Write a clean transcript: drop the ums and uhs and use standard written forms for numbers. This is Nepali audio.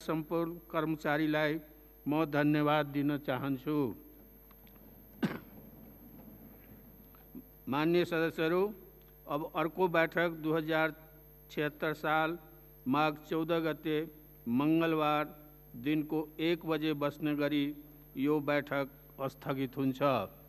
सम्पूर्ण कर्मचारीलाई म धन्यवाद दिन चाहन्छु। मान्य सदस्यहरू, अब अर्को बैठक 2076 साल माघ 14 गते मंगलबार दिनको 1 बजे बस्ने गरी यो बैठक स्थगित हुन्छ।